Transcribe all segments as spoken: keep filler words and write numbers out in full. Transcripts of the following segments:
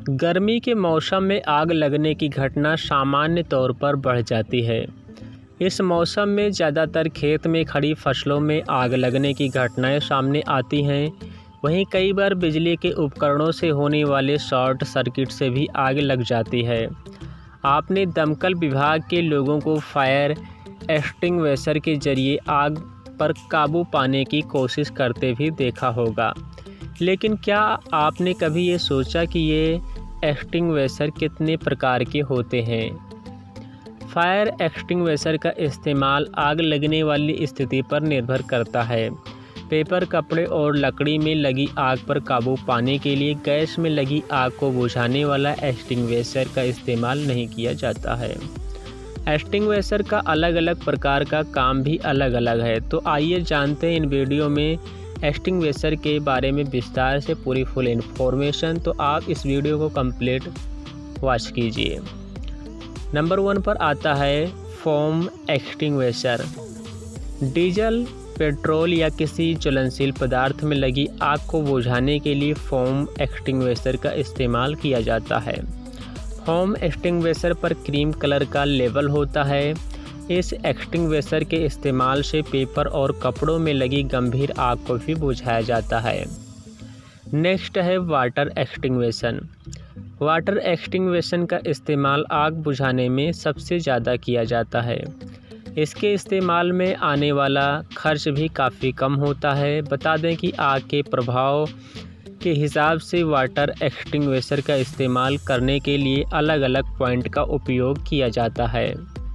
गर्मी के मौसम में आग लगने की घटना सामान्य तौर पर बढ़ जाती है। इस मौसम में ज़्यादातर खेत में खड़ी फसलों में आग लगने की घटनाएं सामने आती हैं। वहीं कई बार बिजली के उपकरणों से होने वाले शॉर्ट सर्किट से भी आग लग जाती है। आपने दमकल विभाग के लोगों को फायर एक्सटिंग्विशर के जरिए आग पर काबू पाने की कोशिश करते भी देखा होगा, लेकिन क्या आपने कभी ये सोचा कि ये एक्सटिंग्विशर कितने प्रकार के होते हैं? फायर एक्सटिंग्विशर का इस्तेमाल आग लगने वाली स्थिति पर निर्भर करता है। पेपर, कपड़े और लकड़ी में लगी आग पर काबू पाने के लिए गैस में लगी आग को बुझाने वाला एक्सटिंग्विशर का इस्तेमाल नहीं किया जाता है। एक्सटिंग्विशर का अलग अलग प्रकार का काम भी अलग अलग है। तो आइए जानते हैं इन वीडियो में एक्सटिंग्विशर के बारे में विस्तार से पूरी फुल इन्फॉर्मेशन। तो आप इस वीडियो को कंप्लीट वॉच कीजिए। नंबर वन पर आता है फोम एक्सटिंग्विशर। डीजल, पेट्रोल या किसी ज्वलनशील पदार्थ में लगी आग को बुझाने के लिए फोम एक्सटिंग्विशर का इस्तेमाल किया जाता है। फोम एक्सटिंग्विशर पर क्रीम कलर का लेबल होता है। इस एक्सटिंग्विशर के इस्तेमाल से पेपर और कपड़ों में लगी गंभीर आग को भी बुझाया जाता है। नेक्स्ट है वाटर एक्सटिंग्विशर। वाटर एक्सटिंग्विशर का इस्तेमाल आग बुझाने में सबसे ज़्यादा किया जाता है। इसके इस्तेमाल में आने वाला खर्च भी काफ़ी कम होता है। बता दें कि आग के प्रभाव के हिसाब से वाटर एक्सटिंग्विशर का इस्तेमाल करने के लिए अलग अलग पॉइंट का उपयोग किया जाता है।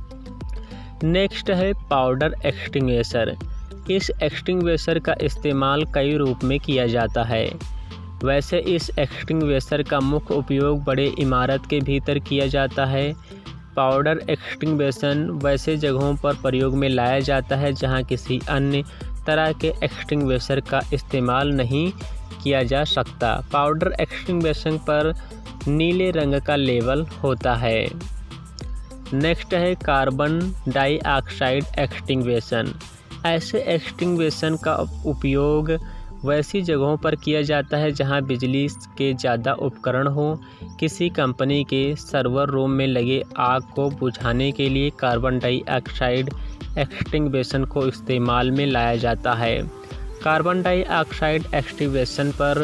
नेक्स्ट है पाउडर एक्सटिंग्विशर। इस एक्सटिंग्विशर का इस्तेमाल कई रूप में किया जाता है। वैसे इस एक्सटिंग्विशर का मुख्य उपयोग बड़े इमारत के भीतर किया जाता है। पाउडर एक्सटिंग्विशर वैसे जगहों पर प्रयोग में लाया जाता है जहां किसी अन्य तरह के एक्सटिंग्विशर का इस्तेमाल नहीं किया जा सकता। पाउडर एक्सटिंग्विशर पर नीले रंग का लेबल होता है। नेक्स्ट है कार्बन डाइऑक्साइड एक्सटिंग्विशर। ऐसे एक्सटिंग्विशर का उपयोग वैसी जगहों पर किया जाता है जहां बिजली के ज़्यादा उपकरण हो। किसी कंपनी के सर्वर रूम में लगे आग को बुझाने के लिए कार्बन डाइऑक्साइड एक्सटिंग्विशर को इस्तेमाल में लाया जाता है। कार्बन डाइऑक्साइड एक्सटिंग्विशर पर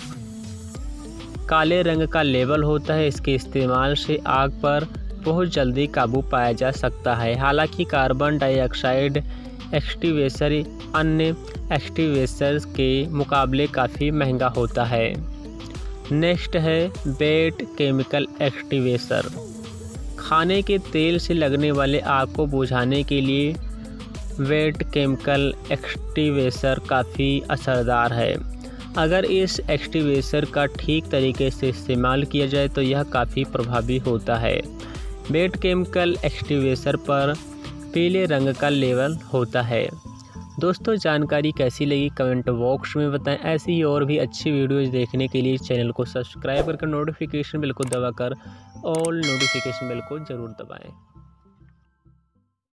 काले रंग का लेबल होता है। इसके इस्तेमाल से आग पर बहुत जल्दी काबू पाया जा सकता है। हालांकि कार्बन डाइऑक्साइड एक्सटिंग्विशर अन्य एक्सटिंग्विशर्स के मुकाबले काफ़ी महंगा होता है। नेक्स्ट है वेट केमिकल एक्सटिंग्विशर। खाने के तेल से लगने वाले आग को बुझाने के लिए वेट केमिकल एक्सटिंग्विशर काफ़ी असरदार है। अगर इस एक्सटिंग्विशर का ठीक तरीके से इस्तेमाल किया जाए तो यह काफ़ी प्रभावी होता है। वेट केमिकल एक्सटिंग्विशर पर पीले रंग का लेबल होता है। दोस्तों, जानकारी कैसी लगी कमेंट बॉक्स में बताएं। ऐसी ही और भी अच्छी वीडियोज़ देखने के लिए चैनल को सब्सक्राइब करके नोटिफिकेशन बेल को दबाकर ऑल नोटिफिकेशन बेल को ज़रूर दबाएं।